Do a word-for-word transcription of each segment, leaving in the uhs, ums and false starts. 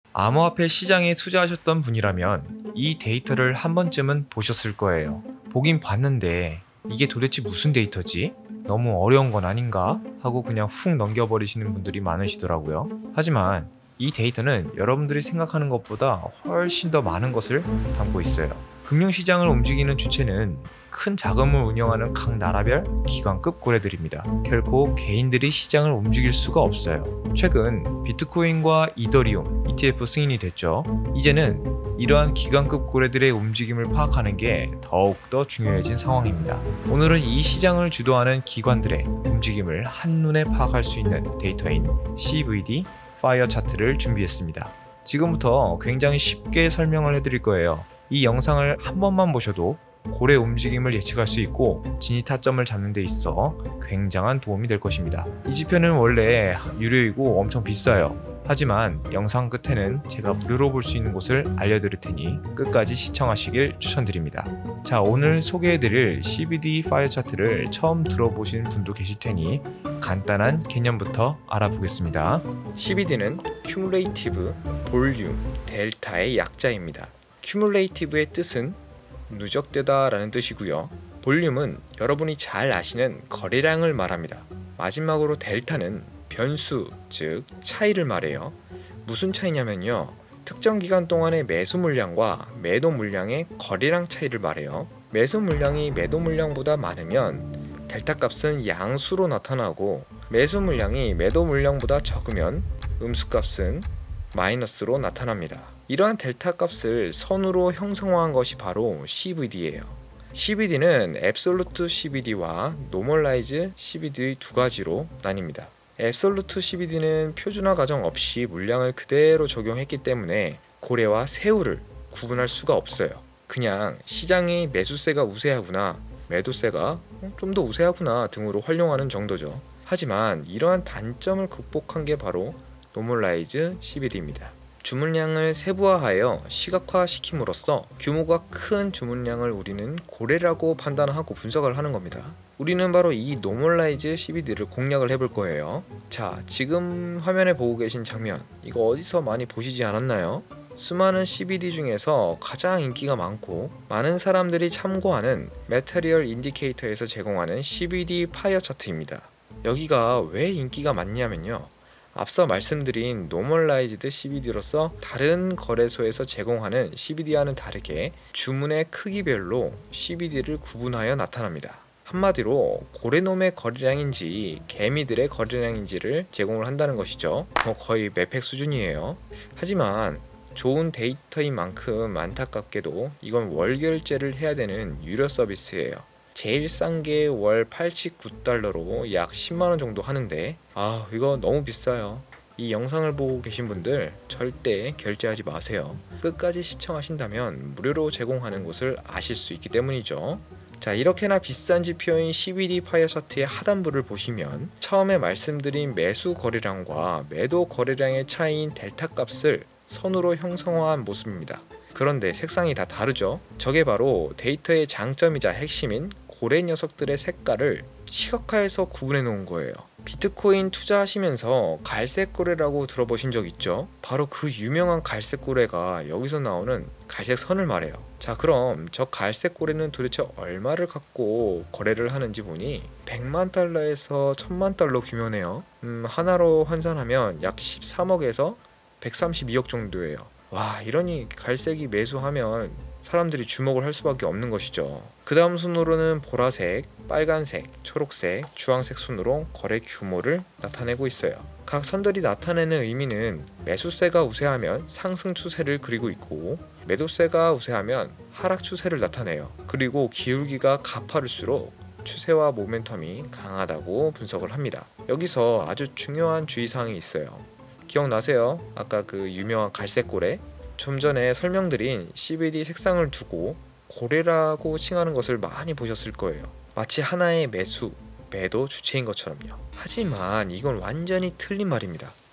암호화폐 시장에 투자하셨던 분이라면 이 데이터를 한 번쯤은 보셨을 거예요. 보긴 봤는데 이게 도대체 무슨 데이터지? 너무 어려운 건 아닌가? 하고 그냥 훅 넘겨버리시는 분들이 많으시더라고요. 하지만 이 데이터는 여러분들이 생각하는 것보다 훨씬 더 많은 것을 담고 있어요. 금융시장을 움직이는 주체는 큰 자금을 운영하는 각 나라별 기관급 고래들입니다. 결코 개인들이 시장을 움직일 수가 없어요. 최근 비트코인과 이더리움, 이티에프 승인이 됐죠. 이제는 이러한 기관급 고래들의 움직임을 파악하는 게 더욱더 중요해진 상황입니다. 오늘은 이 시장을 주도하는 기관들의 움직임을 한눈에 파악할 수 있는 데이터인 씨브이디 파이어 차트를 준비했습니다. 지금부터 굉장히 쉽게 설명을 해드릴 거예요. 이 영상을 한 번만 보셔도 고래 움직임을 예측할 수 있고 진입 타점을 잡는 데 있어 굉장한 도움이 될 것입니다. 이 지표는 원래 유료이고 엄청 비싸요. 하지만 영상 끝에는 제가 무료로 볼 수 있는 곳을 알려드릴 테니 끝까지 시청하시길 추천드립니다. 자, 오늘 소개해드릴 씨비디 파이어 차트를 처음 들어보신 분도 계실 테니 간단한 개념부터 알아보겠습니다. 씨비디는 Cumulative Volume Delta의 약자입니다. Cumulative의 뜻은 누적되다 라는 뜻이고요. 볼륨은 여러분이 잘 아시는 거래량을 말합니다. 마지막으로 델타는 변수, 즉 차이를 말해요. 무슨 차이냐면요, 특정 기간 동안의 매수 물량과 매도 물량의 거래량 차이를 말해요. 매수 물량이 매도 물량보다 많으면 델타 값은 양수로 나타나고, 매수 물량이 매도 물량보다 적으면 음수 값은 마이너스로 나타납니다. 이러한 델타 값을 선으로 형성화한 것이 바로 씨브이디예요. 씨비디는 Absolute 씨비디와 Normalize 씨비디 두 가지로 나뉩니다. Absolute 씨비디는 표준화 과정 없이 물량을 그대로 적용했기 때문에 고래와 새우를 구분할 수가 없어요. 그냥 시장의 매수세가 우세하구나, 매도세가 좀 더 우세하구나 등으로 활용하는 정도죠. 하지만 이러한 단점을 극복한 게 바로 Normalize 씨비디입니다. 주문량을 세부화하여 시각화시킴으로써 규모가 큰 주문량을 우리는 고래라고 판단하고 분석을 하는 겁니다. 우리는 바로 이 Normalize 씨비디를 공략을 해볼 거예요. 자, 지금 화면에 보고 계신 장면, 이거 어디서 많이 보시지 않았나요? 수많은 씨비디 중에서 가장 인기가 많고 많은 사람들이 참고하는 Material Indicator에서 제공하는 씨비디 파이어 차트입니다. 여기가 왜 인기가 많냐면요, 앞서 말씀드린 Normalized 씨비디로서 다른 거래소에서 제공하는 씨비디와는 다르게 주문의 크기별로 씨비디를 구분하여 나타납니다. 한마디로 고래놈의 거래량인지 개미들의 거래량인지를 제공을 한다는 것이죠. 뭐 거의 매팩 수준이에요. 하지만 좋은 데이터인 만큼 안타깝게도 이건 월결제를 해야 되는 유료 서비스예요. 제일 싼 게 월 팔십구 달러로 약 십만 원 정도 하는데, 아, 이거 너무 비싸요. 이 영상을 보고 계신 분들 절대 결제하지 마세요. 끝까지 시청하신다면 무료로 제공하는 곳을 아실 수 있기 때문이죠. 자, 이렇게나 비싼 지표인 씨비디 파이어 차트의 하단부를 보시면 처음에 말씀드린 매수 거래량과 매도 거래량의 차이인 델타 값을 선으로 형성화한 모습입니다. 그런데 색상이 다 다르죠. 저게 바로 데이터의 장점이자 핵심인 고래 녀석들의 색깔을 시각화해서 구분해 놓은 거예요. 비트코인 투자하시면서 갈색 고래라고 들어보신 적 있죠? 바로 그 유명한 갈색 고래가 여기서 나오는 갈색 선을 말해요. 자, 그럼 저 갈색 고래는 도대체 얼마를 갖고 거래를 하는지 보니 백만 달러에서 천만 달러 규모네요. 음, 하나로 환산하면 약 십삼억에서 백삼십이억 정도예요. 와, 이러니 갈색이 매수하면 사람들이 주목을 할 수밖에 없는 것이죠. 그 다음 순으로는 보라색, 빨간색, 초록색, 주황색 순으로 거래 규모를 나타내고 있어요. 각 선들이 나타내는 의미는 매수세가 우세하면 상승 추세를 그리고 있고, 매도세가 우세하면 하락 추세를 나타내요. 그리고 기울기가 가파를수록 추세와 모멘텀이 강하다고 분석을 합니다. 여기서 아주 중요한 주의사항이 있어요. 기억나세요? 아까 그 유명한 갈색 고래? 좀 전에 설명드린 씨비디 색상을 두고 고래라고 칭하는 것을 많이 보셨을 거예요. 마치 하나의 매수, 매도 주체인 것처럼요. 하지만 이건 완전히 틀린 말입니다.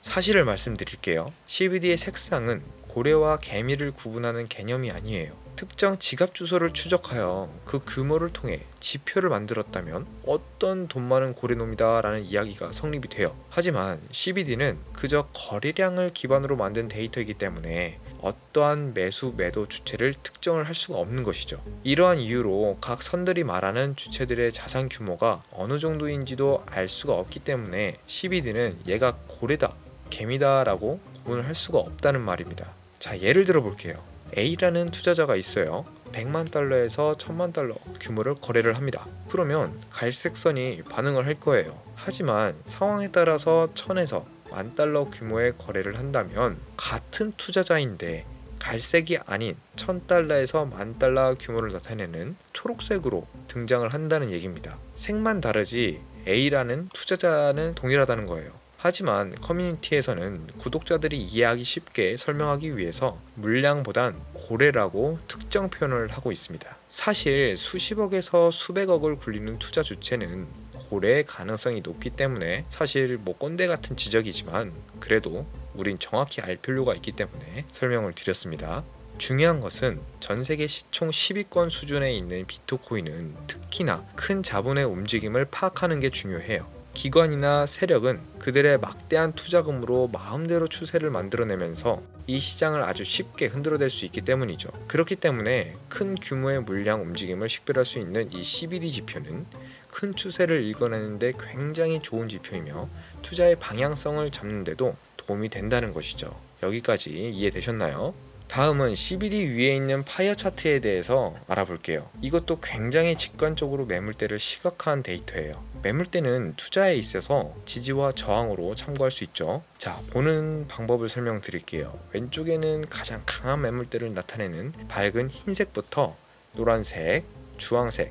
사실을 말씀드릴게요. 씨비디의 색상은 고래와 개미를 구분하는 개념이 아니에요. 특정 지갑 주소를 추적하여 그 규모를 통해 지표를 만들었다면 어떤 돈 많은 고래놈이다 라는 이야기가 성립이 돼요. 하지만 씨비디는 그저 거래량을 기반으로 만든 데이터이기 때문에 어떠한 매수 매도 주체를 특정을 할 수가 없는 것이죠. 이러한 이유로 각 선들이 말하는 주체들의 자산 규모가 어느 정도인지도 알 수가 없기 때문에 씨비디는 얘가 고래다, 개미다 라고 구분을 할 수가 없다는 말입니다. 자, 예를 들어 볼게요. A라는 투자자가 있어요. 백만 달러에서 천만 달러 규모를 거래를 합니다. 그러면 갈색 선이 반응을 할 거예요. 하지만 상황에 따라서 천에서 만 달러 규모의 거래를 한다면 같은 투자자인데 갈색이 아닌 천 달러에서 만 달러 규모를 나타내는 초록색으로 등장을 한다는 얘기입니다. 색만 다르지 A라는 투자자는 동일하다는 거예요. 하지만 커뮤니티에서는 구독자들이 이해하기 쉽게 설명하기 위해서 물량보단 고래라고 특정 표현을 하고 있습니다. 사실 수십억에서 수백억을 굴리는 투자 주체는 고래의 가능성이 높기 때문에 사실 뭐 꼰대 같은 지적이지만 그래도 우린 정확히 알 필요가 있기 때문에 설명을 드렸습니다. 중요한 것은 전 세계 시총 십 위권 수준에 있는 비트코인은 특히나 큰 자본의 움직임을 파악하는 게 중요해요. 기관이나 세력은 그들의 막대한 투자금으로 마음대로 추세를 만들어내면서 이 시장을 아주 쉽게 흔들어댈 수 있기 때문이죠. 그렇기 때문에 큰 규모의 물량 움직임을 식별할 수 있는 이 씨비디 지표는 큰 추세를 읽어내는 데 굉장히 좋은 지표이며 투자의 방향성을 잡는 데도 도움이 된다는 것이죠. 여기까지 이해되셨나요? 다음은 씨비디 위에 있는 파이어 차트에 대해서 알아볼게요. 이것도 굉장히 직관적으로 매물대를 시각화한 데이터예요. 매물대는 투자에 있어서 지지와 저항으로 참고할 수 있죠. 자, 보는 방법을 설명드릴게요. 왼쪽에는 가장 강한 매물대를 나타내는 밝은 흰색부터 노란색, 주황색,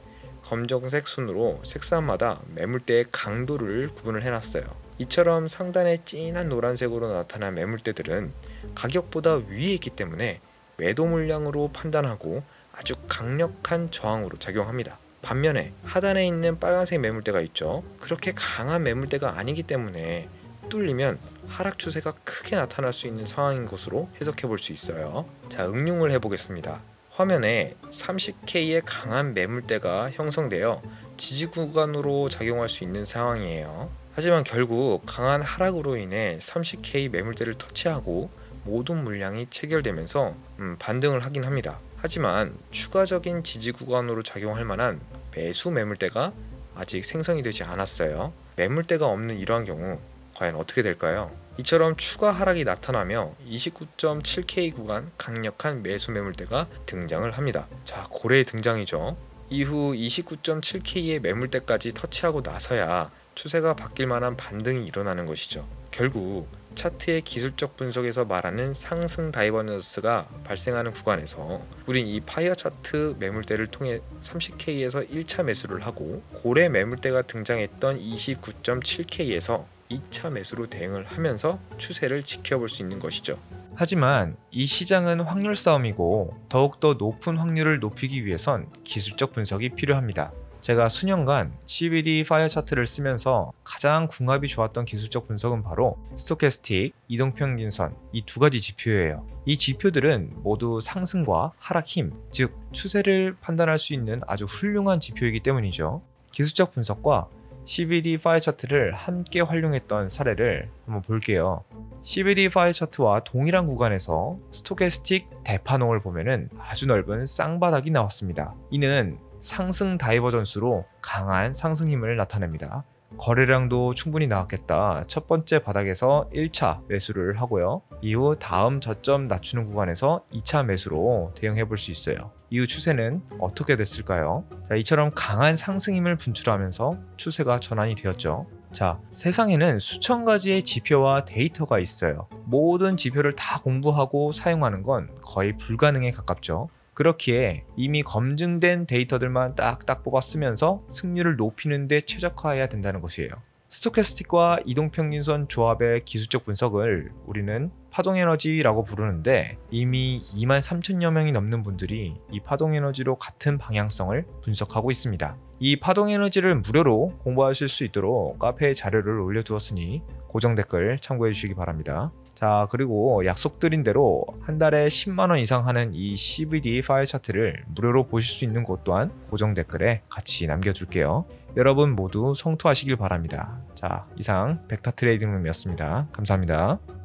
검정색 순으로 색상마다 매물대의 강도를 구분을 해놨어요. 이처럼 상단의 진한 노란색으로 나타난 매물대들은 가격보다 위에 있기 때문에 매도 물량으로 판단하고 아주 강력한 저항으로 작용합니다. 반면에 하단에 있는 빨간색 매물대가 있죠. 그렇게 강한 매물대가 아니기 때문에 뚫리면 하락 추세가 크게 나타날 수 있는 상황인 것으로 해석해 볼 수 있어요. 자, 응용을 해보겠습니다. 화면에 삼십 케이의 강한 매물대가 형성되어 지지 구간으로 작용할 수 있는 상황이에요. 하지만 결국 강한 하락으로 인해 삼십 케이 매물대를 터치하고 모든 물량이 체결되면서 음, 반등을 하긴 합니다. 하지만 추가적인 지지 구간으로 작용할 만한 매수 매물대가 아직 생성이 되지 않았어요. 매물대가 없는 이러한 경우 과연 어떻게 될까요? 이처럼 추가 하락이 나타나며 이십구 점 칠 케이 구간 강력한 매수 매물대가 등장을 합니다. 자, 고래의 등장이죠. 이후 이십구 점 칠 케이의 매물대까지 터치하고 나서야 추세가 바뀔 만한 반등이 일어나는 것이죠. 결국 차트의 기술적 분석에서 말하는 상승 다이버전스가 발생하는 구간에서 우린 이 파이어 차트 매물대를 통해 삼십 케이에서 일 차 매수를 하고 고래 매물대가 등장했던 이십구 점 칠 케이에서 이 차 매수로 대응을 하면서 추세를 지켜볼 수 있는 것이죠. 하지만 이 시장은 확률 싸움이고 더욱더 높은 확률을 높이기 위해선 기술적 분석이 필요합니다. 제가 수년간 씨비디 파이어 차트를 쓰면서 가장 궁합이 좋았던 기술적 분석은 바로 스토캐스틱, 이동평균선 이 두 가지 지표예요. 이 지표들은 모두 상승과 하락 힘, 즉 추세를 판단할 수 있는 아주 훌륭한 지표이기 때문이죠. 기술적 분석과 씨비디 파이어 차트를 함께 활용했던 사례를 한번 볼게요. 씨비디 파이어 차트와 동일한 구간에서 스토캐스틱 대파농을 보면은 아주 넓은 쌍바닥이 나왔습니다. 이는 상승 다이버전스로 강한 상승 힘을 나타냅니다. 거래량도 충분히 나왔겠다. 첫 번째 바닥에서 일 차 매수를 하고요. 이후 다음 저점 낮추는 구간에서 이 차 매수로 대응해 볼 수 있어요. 이후 추세는 어떻게 됐을까요? 자, 이처럼 강한 상승 힘을 분출하면서 추세가 전환이 되었죠. 자, 세상에는 수천 가지의 지표와 데이터가 있어요. 모든 지표를 다 공부하고 사용하는 건 거의 불가능에 가깝죠. 그렇기에 이미 검증된 데이터들만 딱딱 뽑아 쓰면서 승률을 높이는 데 최적화해야 된다는 것이에요. 스토캐스틱과 이동평균선 조합의 기술적 분석을 우리는 파동에너지라고 부르는데 이미 이만 삼천여 명이 넘는 분들이 이 파동에너지로 같은 방향성을 분석하고 있습니다. 이 파동 에너지를 무료로 공부하실 수 있도록 카페에 자료를 올려두었으니 고정 댓글 참고해 주시기 바랍니다. 자, 그리고 약속드린 대로 한 달에 십만 원 이상 하는 이 씨비디 파이어 차트를 무료로 보실 수 있는 곳 또한 고정 댓글에 같이 남겨둘게요. 여러분 모두 성투하시길 바랍니다. 자, 이상 벡터 트레이딩룸이었습니다. 감사합니다.